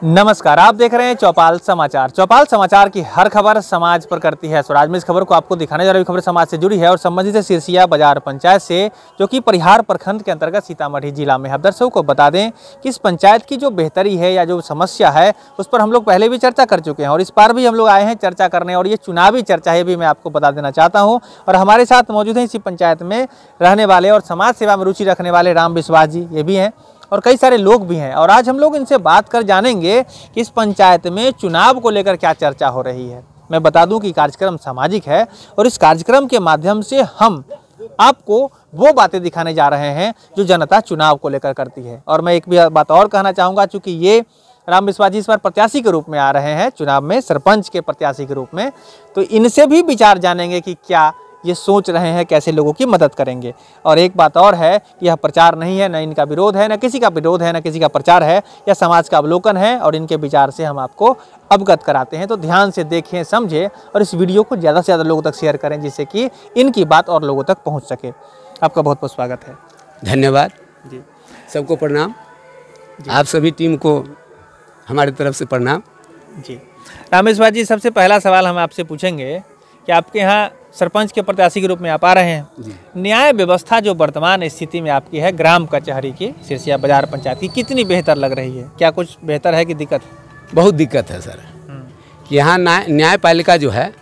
नमस्कार, आप देख रहे हैं चौपाल समाचार। चौपाल समाचार की हर खबर समाज पर करती है स्वराज में। इस खबर को आपको दिखाने जा रही खबर समाज से जुड़ी है और संबंधित है सिरसिया बाजार पंचायत से, जो कि परिहार प्रखंड के अंतर्गत सीतामढ़ी जिला में है। दर्शकों को बता दें कि इस पंचायत की जो बेहतरी है या जो समस्या है उस पर हम लोग पहले भी चर्चा कर चुके हैं और इस बार भी हम लोग आए हैं चर्चा करने, और ये चुनावी चर्चा है भी मैं आपको बता देना चाहता हूँ। और हमारे साथ मौजूद हैं इसी पंचायत में रहने वाले और समाज सेवा में रुचि रखने वाले राम विश्वास जी, ये भी हैं और कई सारे लोग भी हैं। और आज हम लोग इनसे बात कर जानेंगे कि इस पंचायत में चुनाव को लेकर क्या चर्चा हो रही है। मैं बता दूं कि कार्यक्रम सामाजिक है और इस कार्यक्रम के माध्यम से हम आपको वो बातें दिखाने जा रहे हैं जो जनता चुनाव को लेकर करती है। और मैं एक भी बात और कहना चाहूँगा, चूँकि ये राम विश्वास जी इस बार प्रत्याशी के रूप में आ रहे हैं चुनाव में, सरपंच के प्रत्याशी के रूप में, तो इनसे भी विचार जानेंगे कि क्या ये सोच रहे हैं, कैसे लोगों की मदद करेंगे। और एक बात और है कि यह प्रचार नहीं है, न इनका विरोध है, न किसी का विरोध है, न किसी का प्रचार है, यह समाज का अवलोकन है और इनके विचार से हम आपको अवगत कराते हैं। तो ध्यान से देखें, समझें और इस वीडियो को ज़्यादा से ज़्यादा लोगों तक शेयर करें जिससे कि इनकी बात और लोगों तक पहुँच सके। आपका बहुत बहुत स्वागत है। धन्यवाद जी, सबको प्रणाम। आप सभी टीम को हमारी तरफ से प्रणाम। जी राम विश्वास जी, सबसे पहला सवाल हम आपसे पूछेंगे कि आपके यहाँ सरपंच के प्रत्याशी के रूप में आप आ रहे हैं, न्याय व्यवस्था जो वर्तमान स्थिति में आपकी है ग्राम कचहरी की, सिरसिया बाजार पंचायत की, कितनी बेहतर लग रही है? क्या कुछ बेहतर है कि दिक्कत है? बहुत दिक्कत है सर कि यहाँ न्यायपालिका जो है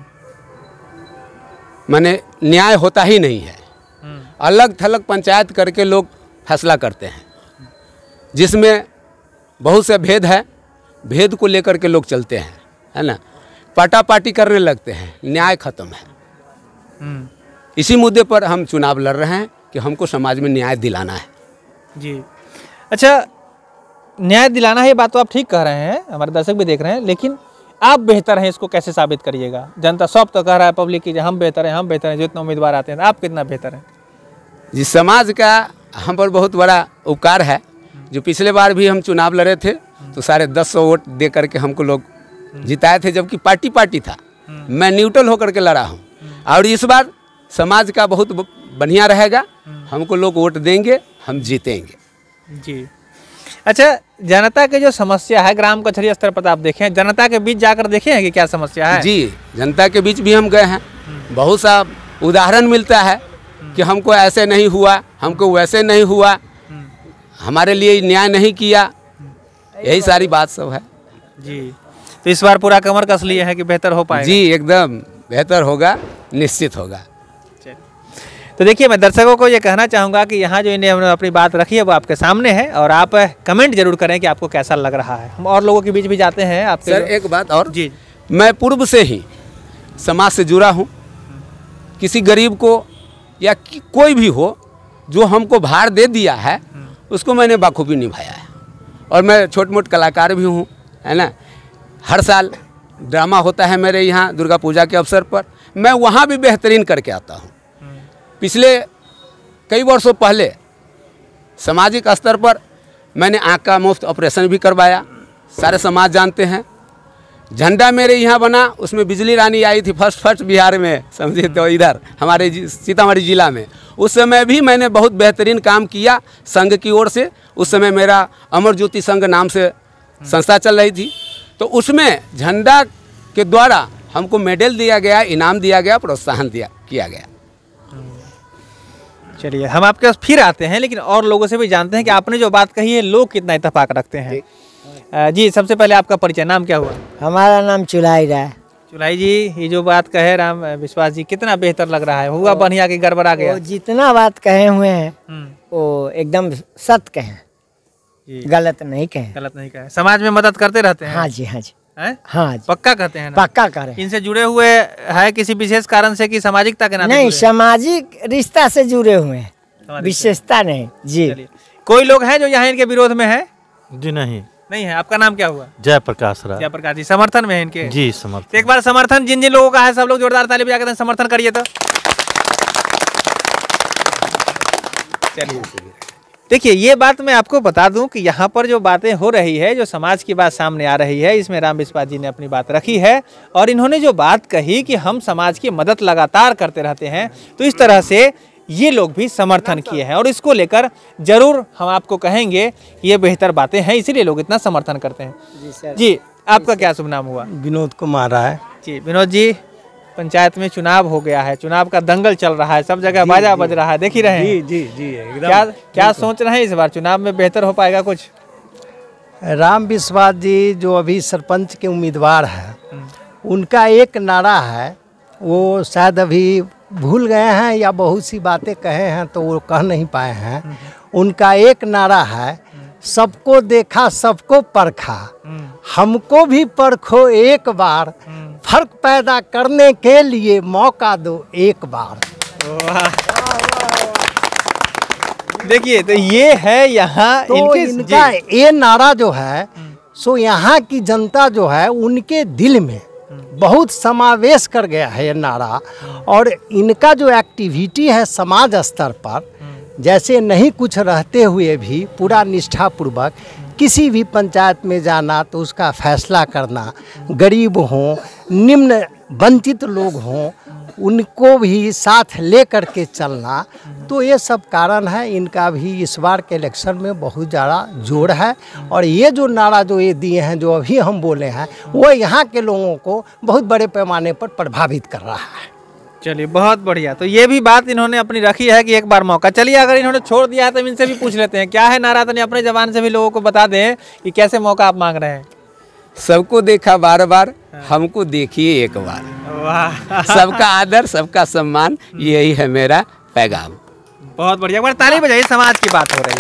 माने न्याय होता ही नहीं है। अलग थलग पंचायत करके लोग फैसला करते हैं जिसमें बहुत से भेद है, भेद को लेकर के लोग चलते हैं, है ना। पार्टी करने लगते हैं, न्याय खत्म है। इसी मुद्दे पर हम चुनाव लड़ रहे हैं कि हमको समाज में न्याय दिलाना है। जी अच्छा, न्याय दिलाना है, ये बात तो आप ठीक कह रहे हैं, हमारे दर्शक भी देख रहे हैं, लेकिन आप बेहतर हैं इसको कैसे साबित करिएगा? जनता सब तो कह रहा है, पब्लिक की हम बेहतर हैं, हम बेहतर हैं, जितने उम्मीदवार आते हैं, आप कितना बेहतर हैं? जी, समाज का हम पर बहुत बड़ा उपकार है। जो पिछले बार भी हम चुनाव लड़े थे तो सारे 10 वोट दे करके हमको लोग जिताए थे, जबकि पार्टी था। मैं न्यूट्रल होकर के लड़ा हूँ और इस बार समाज का बहुत बढ़िया रहेगा, हमको लोग वोट देंगे, हम जीतेंगे। जी अच्छा, जनता की जो समस्या है ग्राम कचहरी स्तर पर आप देखें, जनता के बीच जाकर देखे हैं कि क्या समस्या है? जी, जनता के बीच भी हम गए हैं, बहुत सा उदाहरण मिलता है कि हमको ऐसे नहीं हुआ, हमको वैसे नहीं हुआ, हमारे लिए न्याय नहीं किया, यही सारी बात सब है। जी, तो इस बार पूरा कमर कस लिए हैं कि बेहतर हो पाएगा? जी, एकदम बेहतर होगा, निश्चित होगा। तो देखिए, मैं दर्शकों को ये कहना चाहूँगा कि यहाँ जो इन्हें अपनी बात रखी है वो आपके सामने है और आप कमेंट जरूर करें कि आपको कैसा लग रहा है। हम और लोगों के बीच भी जाते हैं आपके। सर एक बात और, जी, मैं पूर्व से ही समाज से जुड़ा हूँ। किसी गरीब को या कोई भी हो जो हमको भार दे दिया है उसको मैंने बाखूबी निभाया है। और मैं छोट मोट कलाकार भी हूँ, है ना। हर साल ड्रामा होता है मेरे यहाँ दुर्गा पूजा के अवसर पर, मैं वहाँ भी बेहतरीन करके आता हूँ। पिछले कई वर्षों पहले सामाजिक स्तर पर मैंने आँख का मुफ्त ऑपरेशन भी करवाया, सारे समाज जानते हैं। झंडा मेरे यहाँ बना, उसमें बिजली रानी आई थी फर्स्ट बिहार में, समझे तो, इधर हमारे सीतामढ़ी जिला में। उस समय भी मैंने बहुत बेहतरीन काम किया संघ की ओर से। उस समय मेरा अमर ज्योति संघ नाम से संस्था चल रही थी, तो उसमें झंडा के द्वारा हमको मेडल दिया गया, इनाम दिया गया, प्रोत्साहन किया गया। चलिए, हम आपके पास फिर आते हैं, लेकिन और लोगों से भी जानते हैं कि आपने जो बात कही है लोग कितना इत्तेफाक रखते हैं। जी, सबसे पहले आपका परिचय, नाम क्या हुआ? हमारा नाम चुलाई है। चुलाई जी, ये जो बात कहे राम विश्वास जी, कितना बेहतर लग रहा है? हुआ बढ़िया कि गड़बड़ा गया? जितना बात कहे हुए हैं वो एकदम सत्य कहे, गलत नहीं कहे। गलत नहीं कहे। समाज में मदद करते रहते हैं? हाँ जी, हाँ जी, हाँ जी। पक्का कहते हैं ना? पक्का करें। इनसे जुड़े हुए है किसी विशेष कारण से कि सामाजिकता के नाते? नहीं, सामाजिक रिश्ता से जुड़े हुए हैं, विशेषता नहीं। जी, कोई लोग हैं जो यहाँ इनके विरोध में है? जी नहीं है। आपका नाम क्या हुआ? जयप्रकाश राय। जयप्रकाश जी, समर्थन में है इनके? जी, समर्थन। एक बार समर्थन जिन जिन लोगों का है सब लोग जोरदार ताली बजा के समर्थन करिए तो। चलिए, देखिए, ये बात मैं आपको बता दूं कि यहाँ पर जो बातें हो रही है, जो समाज की बात सामने आ रही है, इसमें राम विश्वास जी ने अपनी बात रखी है और इन्होंने जो बात कही कि हम समाज की मदद लगातार करते रहते हैं, तो इस तरह से ये लोग भी समर्थन किए हैं और इसको लेकर जरूर हम आपको कहेंगे ये बेहतर बातें हैं, इसीलिए लोग इतना समर्थन करते हैं। जी सर। जी, आपका क्या शुभ नाम हुआ? विनोद कुमार है। जी विनोद जी, पंचायत में चुनाव हो गया है, चुनाव का दंगल चल रहा है, सब जगह बाजा बज रहा है, देख ही रहे हैं। जी जी एकदम। क्या सोच रहे हैं इस बार चुनाव में बेहतर हो पाएगा कुछ? राम विश्वास जी जो अभी सरपंच के उम्मीदवार हैं, उनका एक नारा है, वो शायद अभी भूल गए हैं या बहुत सी बातें कहे हैं तो वो कह नहीं पाए हैं। उनका एक नारा है, सबको देखा सबको परखा, हमको भी परखो एक बार, फर्क पैदा करने के लिए मौका दो एक बार। देखिए तो ये है यहाँ तो इनका ये नारा जो है सो यहाँ की जनता जो है उनके दिल में बहुत समावेश कर गया है ये नारा। और इनका जो एक्टिविटी है समाज स्तर पर, जैसे नहीं कुछ रहते हुए भी पूरा निष्ठापूर्वक किसी भी पंचायत में जाना तो उसका फैसला करना, गरीब हों निम्न वंचित लोग हों उनको भी साथ ले कर के चलना, तो ये सब कारण है इनका भी इस बार के इलेक्शन में बहुत ज़्यादा जोर है। और ये जो नारा जो ये दिए हैं जो अभी हम बोले हैं वो यहाँ के लोगों को बहुत बड़े पैमाने पर प्रभावित कर रहा है। चलिए बहुत बढ़िया, तो ये भी बात इन्होंने अपनी रखी है कि एक बार मौका। चलिए अगर इन्होंने छोड़ दिया है तो इनसे भी पूछ लेते हैं क्या है नारा, तो अपने जबान से भी लोगों को बता दें कि कैसे मौका आप मांग रहे हैं। सबको देखा बार बार, हमको देखिए एक बार। वाह, सबका आदर सबका सम्मान, यही है मेरा पैगाम। बहुत बढ़िया, एक बार ताली बजाइए, समाज की बात हो रही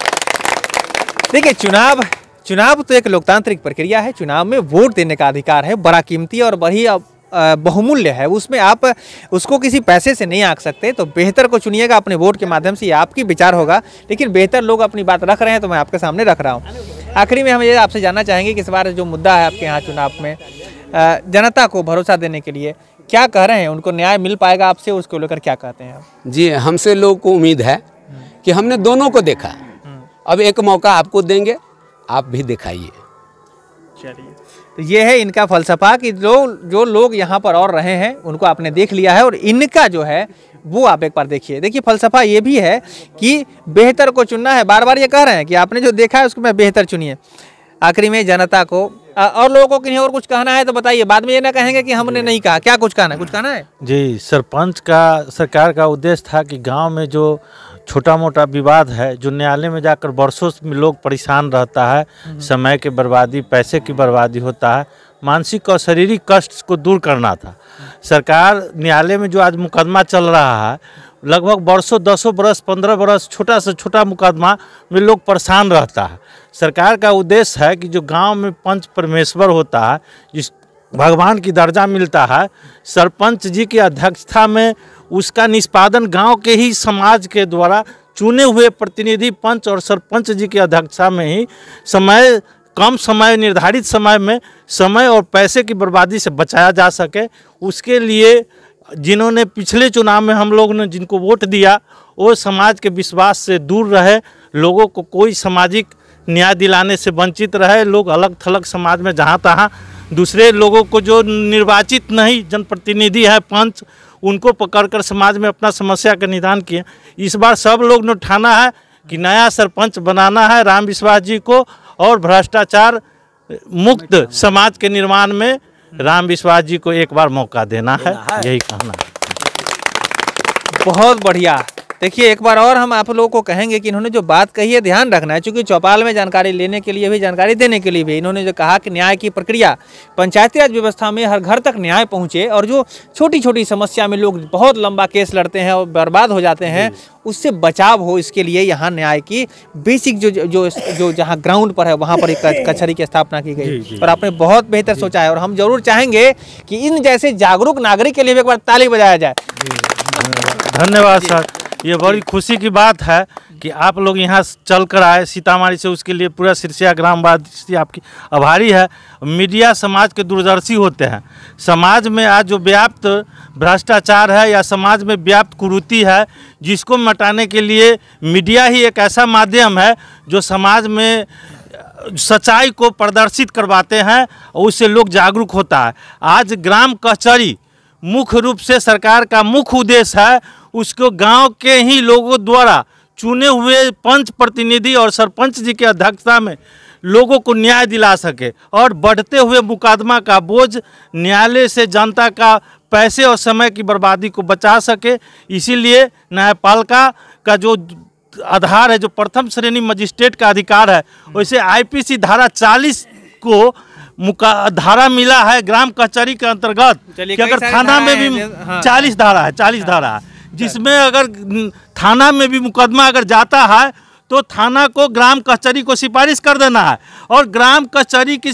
है। देखिए चुनाव तो एक लोकतांत्रिक प्रक्रिया है, चुनाव में वोट देने का अधिकार है, बड़ा कीमती और बड़ी बहुमूल्य है, उसमें आप उसको किसी पैसे से नहीं आंक सकते। तो बेहतर को चुनिएगा अपने वोट के माध्यम से, ये आपकी विचार होगा, लेकिन बेहतर लोग अपनी बात रख रहे हैं तो मैं आपके सामने रख रहा हूँ। आखिरी में हम ये आपसे जानना चाहेंगे कि इस बार जो मुद्दा है आपके यहाँ चुनाव में, जनता को भरोसा देने के लिए क्या कह रहे हैं, उनको न्याय मिल पाएगा आपसे, उसको लेकर क्या कहते हैं आप? जी, हमसे लोगों को उम्मीद है कि हमने दोनों को देखा, अब एक मौका आपको देंगे, आप भी दिखाइए। चलिए, तो ये है इनका फलसफा कि जो लोग यहाँ पर और रहे हैं उनको आपने देख लिया है और इनका जो है वो आप एक बार देखिए। देखिए फलसफा ये भी है कि बेहतर को चुनना है, बार बार ये कह रहे हैं कि आपने जो देखा है उसको मैं बेहतर चुनिए। आखिरी में जनता को और लोगों को कहीं और कुछ कहना है तो बताइए, बाद में ये ना कहेंगे कि हमने नहीं कहा। क्या कुछ कहना है? जी, सरकार का उद्देश्य था कि गांव में जो छोटा मोटा विवाद है, जो न्यायालय में जाकर वर्षों में लोग परेशान रहता है, समय की बर्बादी, पैसे की बर्बादी होता है, मानसिक और शारीरिक कष्ट को दूर करना था। सरकार न्यायालय में जो आज मुकदमा चल रहा है, लगभग वर्षों 10 बरस 15 बरस छोटा से छोटा मुकदमा में लोग परेशान रहता है। सरकार का उद्देश्य है कि जो गांव में पंच परमेश्वर होता है, जिस भगवान की दर्जा मिलता है, सरपंच जी की अध्यक्षता में उसका निष्पादन गांव के ही समाज के द्वारा चुने हुए प्रतिनिधि पंच और सरपंच जी की अध्यक्षता में ही कम समय निर्धारित समय में समय और पैसे की बर्बादी से बचाया जा सके, उसके लिए जिन्होंने पिछले चुनाव में हम लोग ने जिनको वोट दिया वो समाज के विश्वास से दूर रहे, लोगों को कोई सामाजिक न्याय दिलाने से वंचित रहे, लोग अलग थलग समाज में जहाँ तहाँ दूसरे लोगों को जो निर्वाचित नहीं जनप्रतिनिधि है पंच, उनको पकड़कर समाज में अपना समस्या का निदान किए। इस बार सब लोग ने ठाना है कि नया सरपंच बनाना है राम विश्वास जी को, और भ्रष्टाचार मुक्त समाज के निर्माण में राम विश्वास जी को एक बार मौका देना है, यही कहना है। बहुत बढ़िया। देखिए एक बार और हम आप लोगों को कहेंगे कि इन्होंने जो बात कही है ध्यान रखना है, क्योंकि चौपाल में जानकारी लेने के लिए भी, जानकारी देने के लिए भी इन्होंने जो कहा कि न्याय की प्रक्रिया पंचायती राज व्यवस्था में हर घर तक न्याय पहुंचे, और जो छोटी छोटी समस्या में लोग बहुत लंबा केस लड़ते हैं और बर्बाद हो जाते हैं, उससे बचाव हो, इसके लिए यहाँ न्याय की बेसिक जो जहाँ ग्राउंड पर है वहाँ पर एक कचहरी की स्थापना की गई, और आपने बहुत बेहतर सोचा है। और हम जरूर चाहेंगे कि इन जैसे जागरूक नागरिक के लिए एक बार ताली बजाया जाए। धन्यवाद सर, ये बड़ी खुशी की बात है कि आप लोग यहाँ चल कर आए सीतामढ़ी से, उसके लिए पूरा सिरसिया ग्रामवासी आपकी आभारी है। मीडिया समाज के दूरदर्शी होते हैं। समाज में आज जो व्याप्त भ्रष्टाचार है या समाज में व्याप्त कुरीति है, जिसको मिटाने के लिए मीडिया ही एक ऐसा माध्यम है जो समाज में सच्चाई को प्रदर्शित करवाते हैं और उससे लोग जागरूक होता है। आज ग्राम कचहरी मुख्य रूप से सरकार का मुख्य उद्देश्य है उसको गांव के ही लोगों द्वारा चुने हुए पंच प्रतिनिधि और सरपंच जी की अध्यक्षता में लोगों को न्याय दिला सके और बढ़ते हुए मुकदमा का बोझ न्यायालय से जनता का पैसे और समय की बर्बादी को बचा सके। इसीलिए न्यायपालिका का जो आधार है, जो प्रथम श्रेणी मजिस्ट्रेट का अधिकार है, वैसे आईपीसी धारा 40 को धारा मिला है ग्राम कचहरी के अंतर्गत कि अगर थाना में भी 40 धारा है, 40 धारा है, जिसमें अगर थाना में भी मुकदमा अगर जाता है तो थाना को ग्राम कचहरी को सिफारिश कर देना है और ग्राम कचहरी की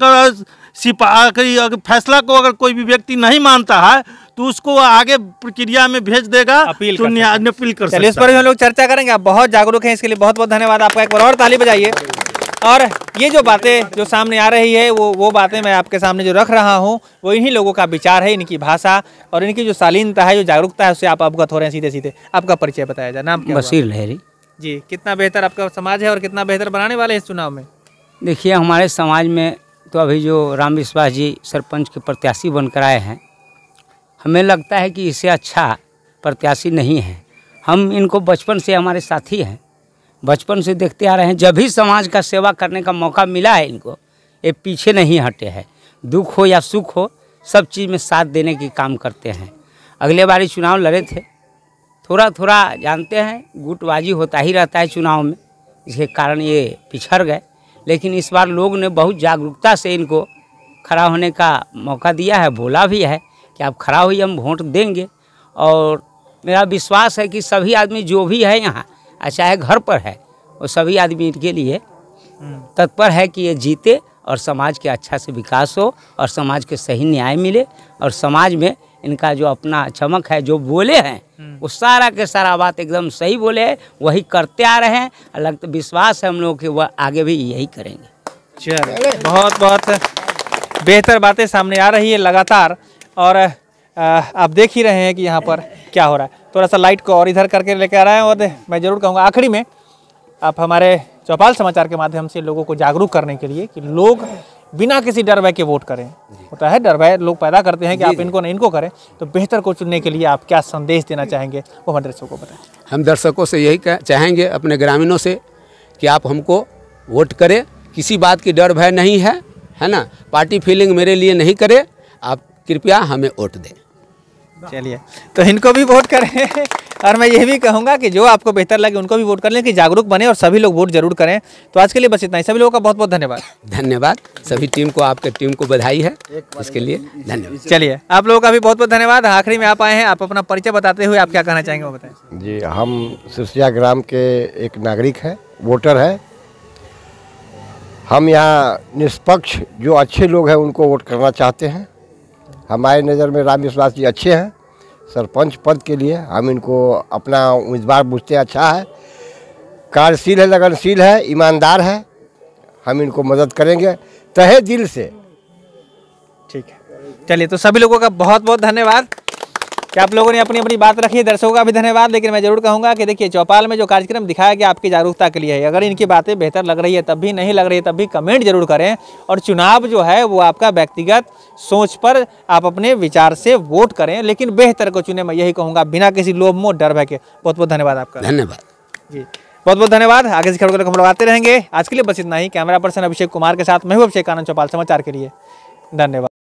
अगर फैसला को अगर कोई भी व्यक्ति नहीं मानता है तो उसको आगे प्रक्रिया में भेज देगा, अपील कर सकता है। इस पर भी हम लोग चर्चा करेंगे। आप बहुत जागरूक हैं, इसके लिए बहुत बहुत धन्यवाद आपका। एक बार और ताली बजाइए। और ये जो बातें जो सामने आ रही है वो बातें मैं आपके सामने जो रख रहा हूँ वो इन्हीं लोगों का विचार है, इनकी भाषा और इनकी जो शालीनता है, जो जागरूकता है, उससे आप अवगत हो रहे हैं सीधे सीधे। आपका परिचय बताया जाए। नाम क्या? बशीर लहरी जी। कितना बेहतर आपका समाज है और कितना बेहतर बनाने वाले हैं इस चुनाव में? देखिए, हमारे समाज में तो अभी जो राम विश्वास जी सरपंच के प्रत्याशी बनकर आए हैं, हमें लगता है कि इससे अच्छा प्रत्याशी नहीं है। हम इनको बचपन से हमारे साथी हैं, बचपन से देखते आ रहे हैं। जब भी समाज का सेवा करने का मौका मिला है इनको, ये पीछे नहीं हटे हैं। दुख हो या सुख हो, सब चीज़ में साथ देने की काम करते हैं। अगले बारी चुनाव लड़े थे, थोड़ा थोड़ा जानते हैं गुटबाजी होता ही रहता है चुनाव में, इसके कारण ये पिछड़ गए। लेकिन इस बार लोग ने बहुत जागरूकता से इनको खड़ा होने का मौका दिया है, बोला भी है कि आप खड़ा होइए, हम वोट देंगे। और मेरा विश्वास है कि सभी आदमी जो भी है यहाँ, चाहे घर पर है, वो सभी आदमी इनके लिए तत्पर है कि ये जीते और समाज के अच्छा से विकास हो और समाज के सही न्याय मिले और समाज में इनका जो अपना चमक है, जो बोले हैं वो सारा के सारा बात एकदम सही बोले हैं, वही करते आ रहे हैं। लगता विश्वास है हम लोग कि वह आगे भी यही करेंगे। चलिए, बहुत बहुत बेहतर बातें सामने आ रही है लगातार। और आप देख ही रहे हैं कि यहाँ पर क्या हो रहा है। थोड़ा सा लाइट को और इधर करके लेकर आ रहा है। और मैं ज़रूर कहूँगा आखिरी में आप हमारे चौपाल समाचार के माध्यम से लोगों को जागरूक करने के लिए कि लोग बिना किसी डर भय के वोट करें। होता है डर भय लोग पैदा करते हैं कि आप इनको नहीं इनको करें, तो बेहतर को चुनने के लिए आप क्या संदेश देना चाहेंगे, वो हमारे दर्शकों को बताएं। हम दर्शकों से यही चाहेंगे, अपने ग्रामीणों से, कि आप हमको वोट करें। किसी बात की डर भय नहीं है, है ना। पार्टी फीलिंग मेरे लिए नहीं करे, आप कृपया हमें वोट दें। चलिए, तो इनको भी वोट करें। और मैं ये भी कहूँगा कि जो आपको बेहतर लगे उनको भी वोट कर लें, कि जागरूक बने और सभी लोग वोट जरूर करें। तो आज के लिए बस इतना ही। सभी लोगों का बहुत बहुत धन्यवाद। धन्यवाद सभी टीम को, आपके टीम को बधाई है इसके लिए, धन्यवाद। चलिए, आप लोगों का भी बहुत बहुत धन्यवाद। आखिरी में आप आए हैं, आप अपना परिचय बताते हुए आप क्या कहना चाहेंगे वो बताएं। जी, हम सिरसिया ग्राम के एक नागरिक हैं, वोटर हैं। हम यहाँ निष्पक्ष जो अच्छे लोग हैं उनको वोट करना चाहते हैं। हमारे नज़र में राम विश्वास जी अच्छे हैं। सरपंच पद के लिए हम इनको अपना उम्मीदवार पूछते हैं। अच्छा है, कार्यशील है, लगनशील है, ईमानदार है। हम इनको मदद करेंगे तहे दिल से। ठीक है, चलिए, तो सभी लोगों का बहुत बहुत धन्यवाद कि आप लोगों ने अपनी अपनी बात रखी है। दर्शकों का भी धन्यवाद। लेकिन मैं जरूर कहूँगा कि देखिए, चौपाल में जो कार्यक्रम दिखाया गया आपकी जागरूकता के लिए है। अगर इनकी बातें बेहतर लग रही है तब भी, नहीं लग रही है तब भी कमेंट जरूर करें। और चुनाव जो है वो आपका व्यक्तिगत सोच पर आप अपने विचार से वोट करें, लेकिन बेहतर को चुने। मैं यही कहूँगा, बिना किसी लोभ मोह डर भय के। बहुत बहुत धन्यवाद आपका। धन्यवाद जी, बहुत बहुत धन्यवाद। आगे से खबरों को हम लोग आते रहेंगे। आज के लिए बस इतना ही। कैमरा पर्सन अभिषेक कुमार के साथ मैं हूं अभिषेक आनंद, चौपाल समाचार के लिए। धन्यवाद।